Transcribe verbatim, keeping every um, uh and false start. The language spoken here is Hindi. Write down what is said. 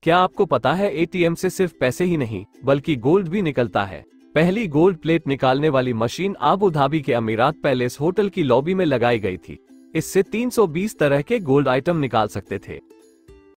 क्या आपको पता है एटीएम से सिर्फ पैसे ही नहीं बल्कि गोल्ड भी निकलता है। पहली गोल्ड प्लेट निकालने वाली मशीन अबू धाबी के अमीरात पैलेस होटल की लॉबी में लगाई गई थी। इससे तीन सौ बीस तरह के गोल्ड आइटम निकाल सकते थे।